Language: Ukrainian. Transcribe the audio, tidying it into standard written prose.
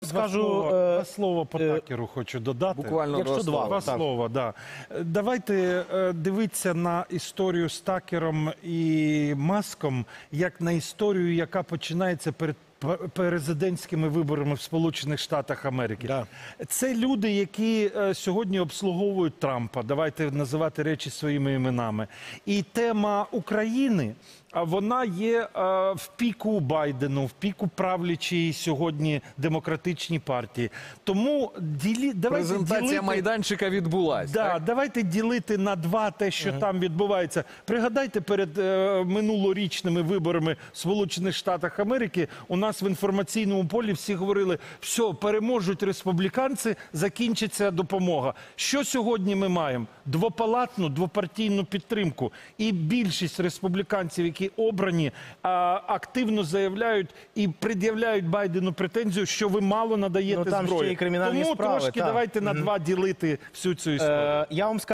скажу... Два слова по Такеру хочу додати. Буквально Два слова, да. Давайте дивитися на історію з Такером і Маском, як на історію, яка починається перед президентськими виборами в Сполучених Штатах Америки. Да. Це люди, які сьогодні обслуговують Трампа, давайте називати речі своїми іменами. І тема України, вона є в піку Байдену, в піку правлячій сьогодні демократичній партії. Тому презентація майданчика відбулась. Да, давайте ділити на два те, що там відбувається. Пригадайте, перед минулорічними виборами в Сполучених Штатах Америки у нас в інформаційному полі всі говорили, все, переможуть республіканці, закінчиться допомога. Що сьогодні ми маємо? Двопалатну, двопартійну підтримку. І більшість республіканців, які обрані, активно заявляють і пред'являють Байдену претензію, що ви мало надаєте зброї. Ще і кримінальні Тому справи, трошки давайте на два ділити всю цю історію. Я вам скажу,